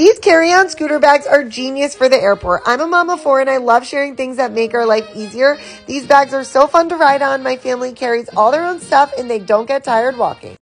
These carry-on scooter bags are genius for the airport. I'm a mom of 4 and I love sharing things that make our life easier. These bags are so fun to ride on. My family carries all their own stuff and they don't get tired walking.